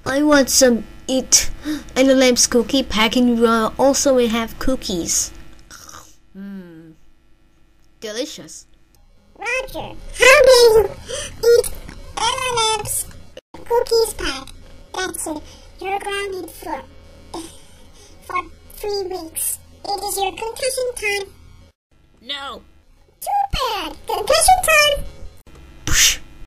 I want some eat M&M's cookie packing. Also, we have cookies. Delicious. Roger, how dare you eat M&M's cookies pack? That's it. You're grounded for 3 weeks. It is your concussion time. No. Too bad. Concussion time.